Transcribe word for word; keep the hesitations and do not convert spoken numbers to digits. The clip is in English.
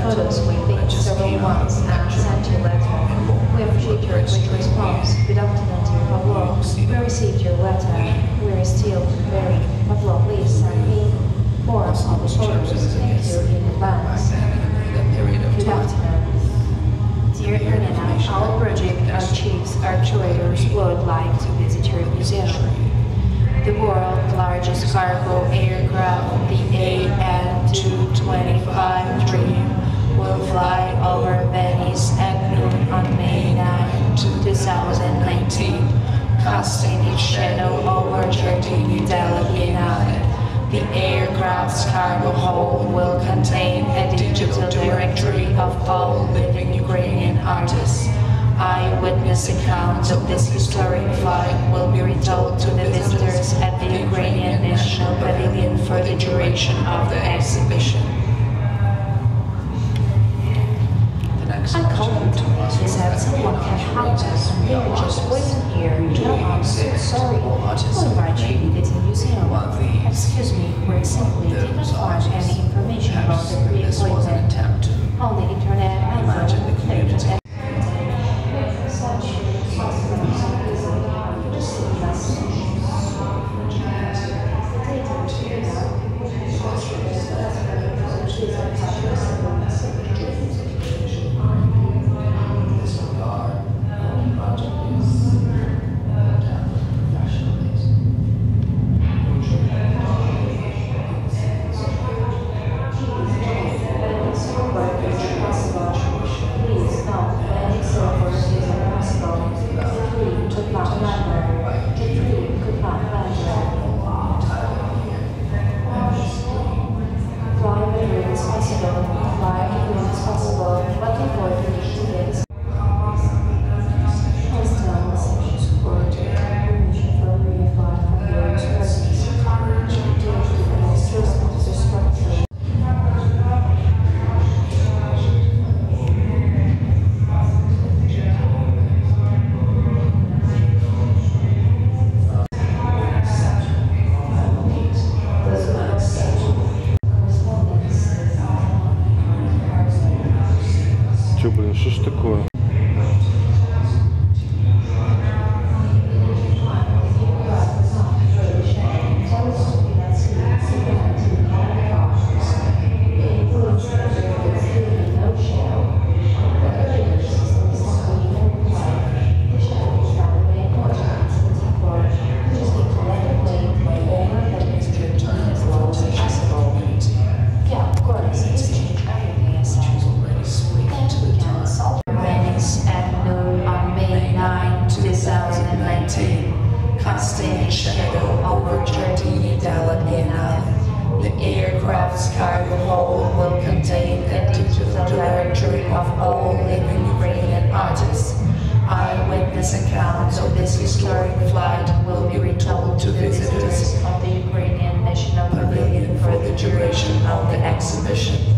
photos with it several months and sent you a letter. We appreciate your quick response. Good afternoon to Pavilion. We received your letter. We are still preparing. Pavilion, please send me more of the photos. Thank you in advance. Good afternoon. Dear Ukrainian, our project archives, our curators would like to visit your museum. The world's largest cargo aircraft, the A N two twenty-five Dream, will fly over Venice at noon on May ninth, two thousand nineteen, casting its shadow over Giardini della Biennale. The aircraft's cargo hold will contain a digital directory of all living Ukrainian artists. Eyewitness accounts of this historic flight will be retold to the visitors at the Ukrainian National Pavilion for the duration of the exhibition. I called they said someone can help us. They were just waiting here. No, I'm so sorry. We'll invite you to the museum. Excuse me, we simply did not find any information about the pre-appointment on the internet and phone. Блин, что ж такое? Casting a shadow over Giardini della Biennale. The aircraft's cargo hold will contain a digital directory of all living Ukrainian artists. Eyewitness accounts of this historic flight will be retold to visitors of the Ukrainian National Pavilion for the duration of the exhibition.